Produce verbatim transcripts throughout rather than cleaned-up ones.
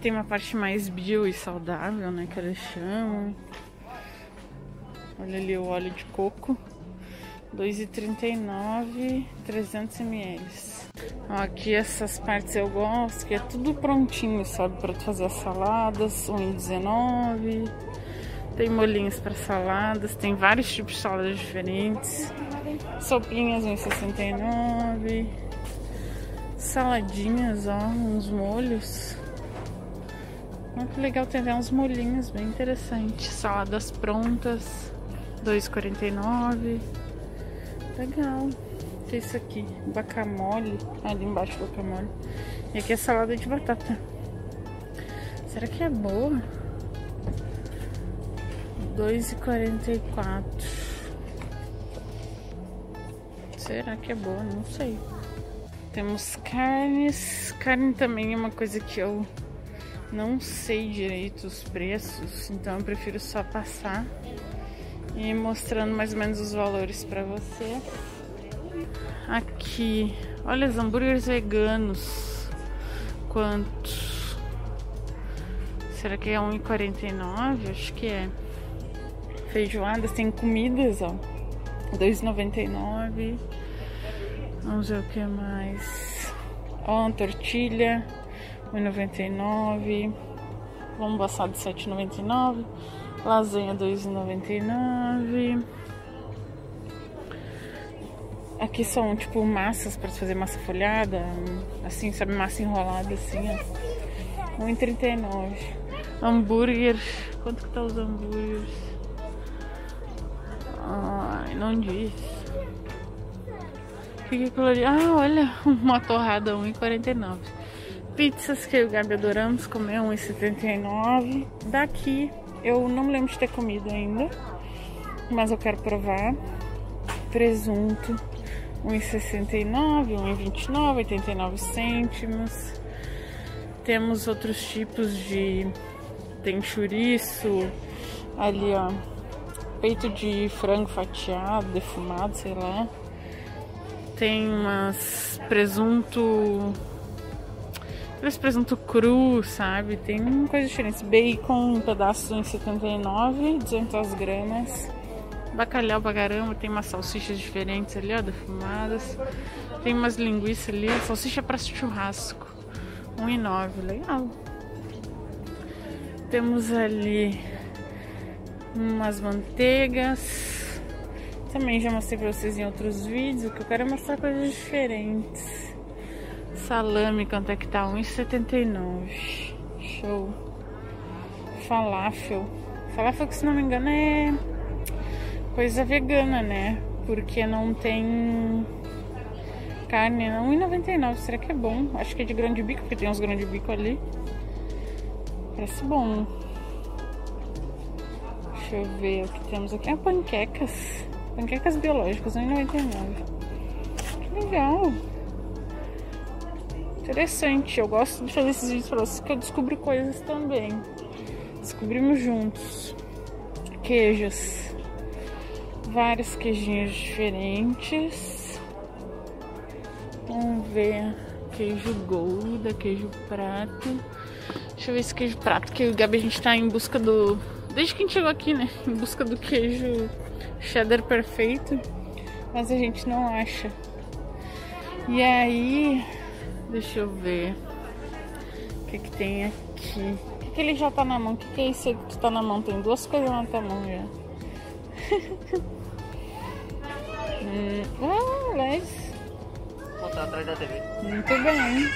tem uma parte mais bio e saudável, né, que eles chamam. Olha ali o óleo de coco, dois reais e trinta e nove, trezentos mililitros. Ó, aqui essas partes eu gosto, que é tudo prontinho, sabe, para fazer as saladas, um real e dezenove. Tem molhinhos para saladas, tem vários tipos de saladas diferentes. Sopinhas, um real e sessenta e nove. Saladinhas, ó, uns molhos. Olha que legal, tem até uns molhinhos bem interessantes. Saladas prontas, dois reais e quarenta e nove. Legal. Tem isso aqui, guacamole. Ali embaixo guacamole. E aqui é salada de batata. Será que é boa? dois reais e quarenta e quatro. Será que é boa? Não sei. Temos carnes. Carne também é uma coisa que eu não sei direito os preços, então eu prefiro só passar e ir mostrando mais ou menos os valores pra você. Aqui, olha os hambúrgueres veganos. Quanto? Será que é um real e quarenta e nove? Acho que é. Feijoadas, tem comidas, ó, dois reais e noventa e nove. Vamos ver o que mais. Ó, uma tortilha, um real e noventa e nove. Lombo assado, sete reais e noventa e nove. Lasanha, dois reais e noventa e nove. Aqui são tipo massas para fazer massa folhada, assim, sabe, massa enrolada assim, ó. um real e trinta e nove. Hambúrguer, quanto que tá os hambúrgueres? Ai, não diz. O que que é aquilo ali? Ah, olha, uma torrada, um real e quarenta e nove. Pizzas que eu e o Gabi adoramos comer, um real e setenta e nove. Daqui, eu não me lembro de ter comido ainda, mas eu quero provar. Presunto, um real e sessenta e nove, um real e vinte e nove, oitenta e nove cêntimos. Temos outros tipos de... Tem chouriço, ali ó, peito de frango fatiado, defumado, sei lá. Tem umas presunto... Esse presunto cru, sabe? Tem coisas diferentes. Bacon, um pedaço de um real e setenta e nove, duzentas gramas. Bacalhau pra caramba, tem umas salsichas diferentes ali, ó, defumadas. Tem umas linguiças ali, salsicha para churrasco, um real e nove, legal. Temos ali umas manteigas. Também já mostrei pra vocês em outros vídeos, que eu quero mostrar coisas diferentes. Salame, quanto é que tá? um real e setenta e nove. Show. Falafel. Falafel que, se não me engano, é coisa vegana, né? Porque não tem carne, não. um real e noventa e nove. Será que é bom? Acho que é de grão de bico, porque tem uns grão de bico ali. Parece bom. Deixa eu ver o que temos aqui. Ah, panquecas. Panquecas biológicas, um real e noventa e nove. Que legal. Interessante. Eu gosto de fazer esses vídeos pra vocês, que eu descubro coisas também. Descobrimos juntos. Queijos. Vários queijinhos diferentes. Vamos ver. Queijo Gouda, queijo prato. Deixa eu ver esse queijo prato, que o Gabi, a gente tá em busca do... Desde que a gente chegou aqui, né? Em busca do queijo cheddar perfeito. Mas a gente não acha. E aí... Deixa eu ver. O que que tem aqui? O que que ele já tá na mão? O que que é isso aí que tu tá na mão? Tem duas coisas na tua mão já. hum, ah, mas... Vou botar atrás da T V. Muito bem.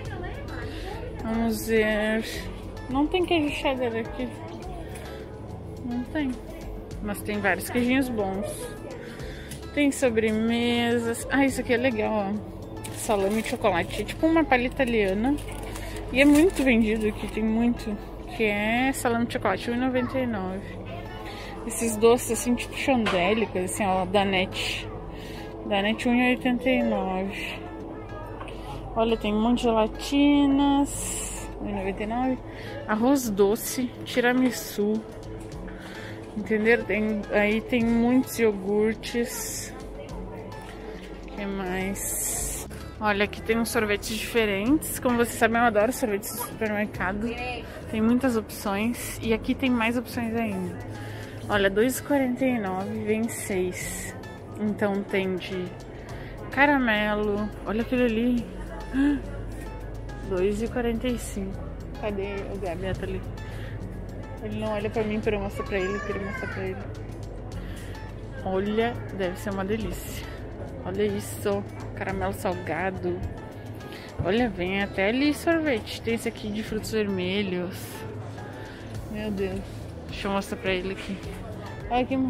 Vamos ver. Não tem queijo cheddar aqui. Não tem. Mas tem vários queijinhos bons. Tem sobremesas. Ah, isso aqui é legal, ó. Salame de chocolate. É tipo uma palha italiana. E é muito vendido aqui. Tem muito. Que é salame de chocolate. um real e noventa e nove. Esses doces assim, tipo chandélicos. Assim, ó. Danette. Danette um real e oitenta e nove. Olha, tem um monte de gelatinas. um real e noventa e nove. Arroz doce. Tiramisu. Entenderam? Tem, aí tem muitos iogurtes. O que mais? Olha, aqui tem uns sorvetes diferentes. Como vocês sabem, eu adoro sorvetes do supermercado. Tem muitas opções. E aqui tem mais opções ainda. Olha, dois e quarenta e nove, vem seis. Então tem de caramelo. Olha aquele ali. dois e quarenta e cinco. Cadê o Gabeto ali? Ele não olha pra mim pra eu mostrar pra ele. Eu queria mostrar pra ele. Olha, deve ser uma delícia. Olha isso. Caramelo salgado. Olha, vem até ali sorvete. Tem esse aqui de frutos vermelhos. Meu Deus. Deixa eu mostrar pra ele aqui. Olha que...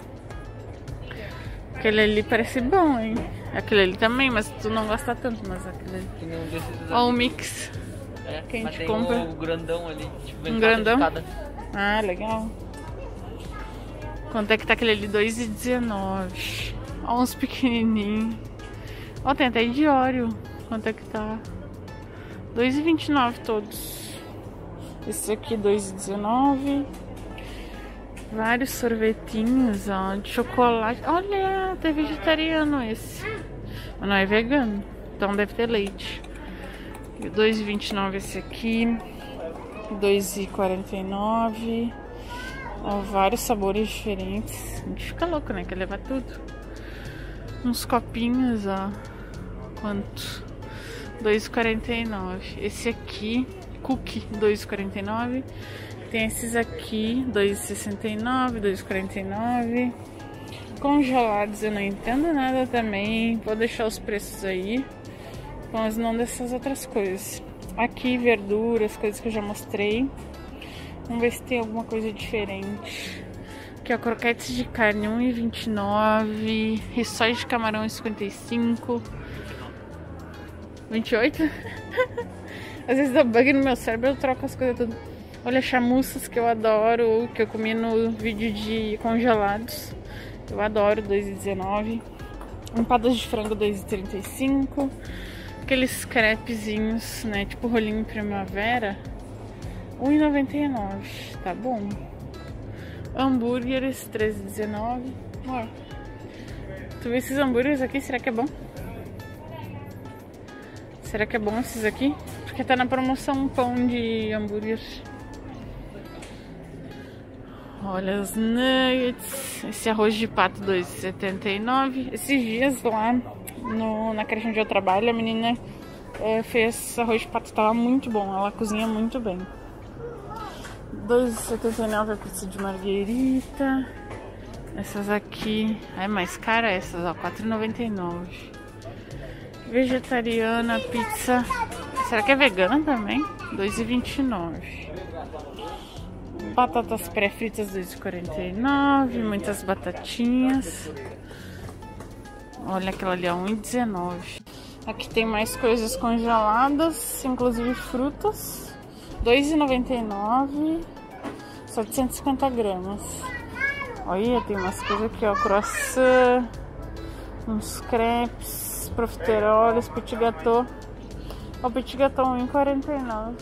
Aquele ali parece bom, hein? Aquele ali também, mas tu não gosta tanto. Mas aquele ali... Tem um desses Ó, o ali. mix. É, que a mas gente tem compra. o grandão ali. Tipo, vem Um cada grandão? de cada. Ah, legal. Quanto é que tá aquele ali? dois e dezenove. Ó, uns pequenininhos. Ó, tem até de Oreo. Quanto é que tá? dois e vinte e nove todos. Esse aqui, dois e dezenove. Vários sorvetinhos, ó, de chocolate. Olha, até vegetariano esse. Mas não é vegano, então deve ter leite. dois e vinte e nove esse aqui. dois e quarenta e nove. Ó, vários sabores diferentes. A gente fica louco, né? Quer levar tudo. Uns copinhos, ó. Quanto? dois e quarenta e nove. Esse aqui, cookie, dois e quarenta e nove. Tem esses aqui, dois e sessenta e nove, dois e quarenta e nove. Congelados eu não entendo nada também. Vou deixar os preços aí, mas não dessas outras coisas. Aqui, verduras, coisas que eu já mostrei. Vamos ver se tem alguma coisa diferente. Aqui, ó, croquetes de carne, um e vinte e nove. Rissóis de camarão, cinquenta e cinco. vinte e oito? Às vezes dá bug no meu cérebro, eu troco as coisas tudo. Olha, chamuças que eu adoro, que eu comi no vídeo de congelados. Eu adoro, dois e dezenove. Empadas de frango, dois e trinta e cinco. Aqueles crepezinhos, né, tipo rolinho primavera, um e noventa e nove. Tá bom. Hambúrgueres, três e dezenove. Ó, tu vê esses hambúrgueres aqui, será que é bom? Será que é bom esses aqui? Porque tá na promoção um pão de hambúrguer. Olha os nuggets. Esse arroz de pato, dois e setenta e nove. Esses dias lá no, na creche onde eu trabalho, a menina é, fez arroz de pato, tava muito bom. Ela cozinha muito bem. dois e setenta e nove a pizza de marguerita. Essas aqui é mais cara, essas, ó, quatro e noventa e nove. Vegetariana, pizza. Será que é vegana também? dois e vinte e nove. Batatas pré-fritas, dois e quarenta e nove. Muitas batatinhas. Olha aquela ali, um e dezenove. Aqui tem mais coisas congeladas, inclusive frutas. dois e noventa e nove. setecentos e cinquenta gramas. Olha, tem umas coisas aqui, ó. Croissant. Uns crepes, profiteroles, petit gâteau. O petit gâteau, um e quarenta e nove.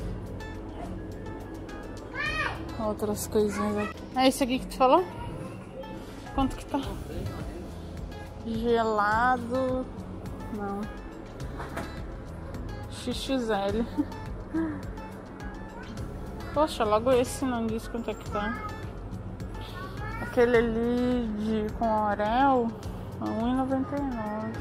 Outras coisinhas aqui. É esse aqui que tu falou? Quanto que tá? Gelado. Não. X X L. Poxa, logo esse não diz quanto é que tá. Aquele ali de, com Oreo, um e noventa e nove.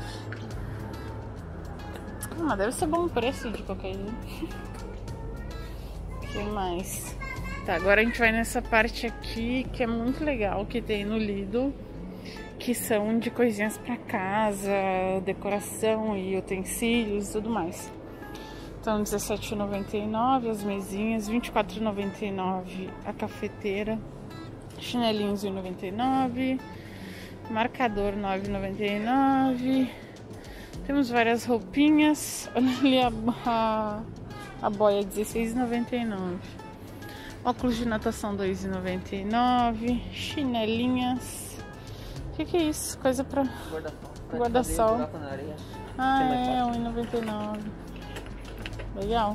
Ah, deve ser bom preço de qualquer jeito. O que mais? Tá, agora a gente vai nessa parte aqui que é muito legal, que tem no Lidl, que são de coisinhas pra casa, decoração e utensílios e tudo mais. Então, dezessete e noventa e nove as mesinhas, vinte e quatro e noventa e nove a cafeteira, chinelinhos um e noventa e nove, marcador nove e noventa e nove. Temos várias roupinhas. Olha ali a, a, a boia, dezesseis e noventa e nove. Óculos de natação, dois e noventa e nove. Chinelinhas. O que, que é isso? Coisa pra guarda-sol. Guarda ah, é, um e noventa e nove. Legal.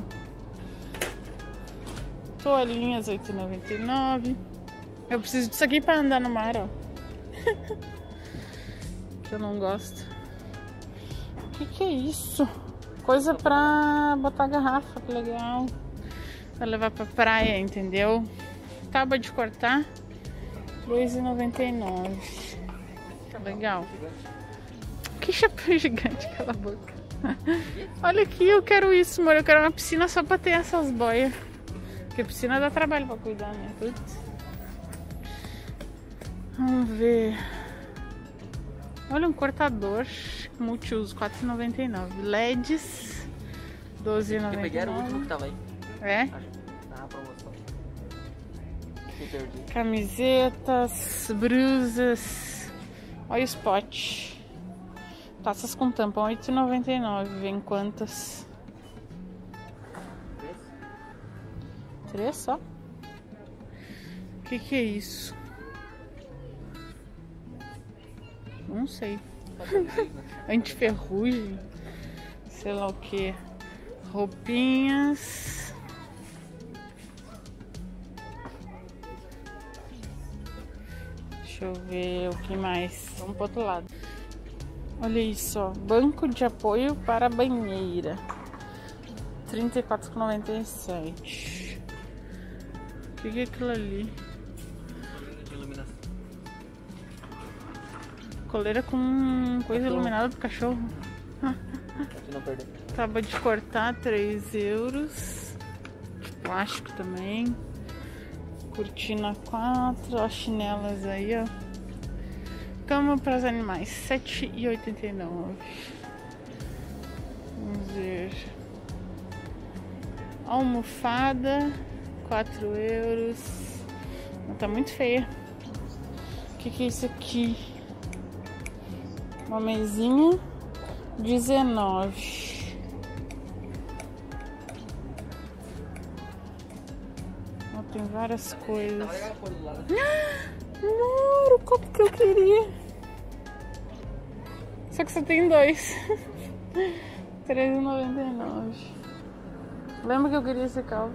Toalhinhas, oito e noventa e nove. Eu preciso disso aqui pra andar no mar, ó. Que eu não gosto. O que, que é isso? Coisa pra botar garrafa, que legal. Pra levar pra praia, entendeu? Tábua de cortar, dois reais e noventa e nove centavos. Tá legal. Que chapéu gigante, cala a boca. Olha aqui, eu quero isso, amor. Eu quero uma piscina só pra ter essas boias. Porque piscina dá trabalho pra cuidar, né? Putz. Vamos ver. Olha, um cortador multiuso, quatro reais e noventa e nove centavos. L E Ds, doze reais e noventa e nove centavos. Eu peguei era o último que tava aí. É? Na promoção. Me perdi. Camisetas, blusas. Olha o spot. Taças com tampão, oito reais e noventa e nove centavos. Vem quantas? Três? Três só? O que que é isso? Não sei. Antiferrugem. Sei lá o que. Roupinhas. Deixa eu ver o que mais. Vamos pro outro lado. Olha isso, ó. Banco de apoio para banheira. trinta e quatro reais e noventa e sete centavos. O que que é aquilo ali? Coleira com coisa cachorro. iluminada pro cachorro. Não perder. Tábua de cortar, três euros. De plástico também. Cortina quatro. Ó, chinelas aí, ó. Cama para os animais, sete reais e oitenta e nove centavos. Vamos ver. Almofada, quatro euros. Não, tá muito feia. O que que é isso aqui? Uma mesinha, dezenove. Ó, tem várias coisas. Amor, o copo que eu queria. Só que só tem dois. três reais e noventa e nove centavos. Lembra que eu queria esse copo?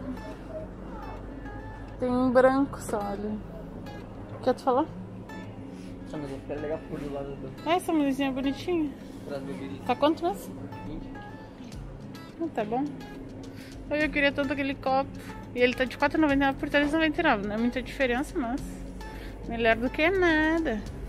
Tem um branco só ali. Quer tu falar? Essa mesinha fica legal por do lado do... Essa mesinha é bonitinha. Tá quanto mesmo? vinte. Não tá bom. Eu queria tanto aquele copo. E ele tá de quatro reais e noventa e nove centavos por três reais e noventa e nove centavos. Não é muita diferença, mas melhor do que nada.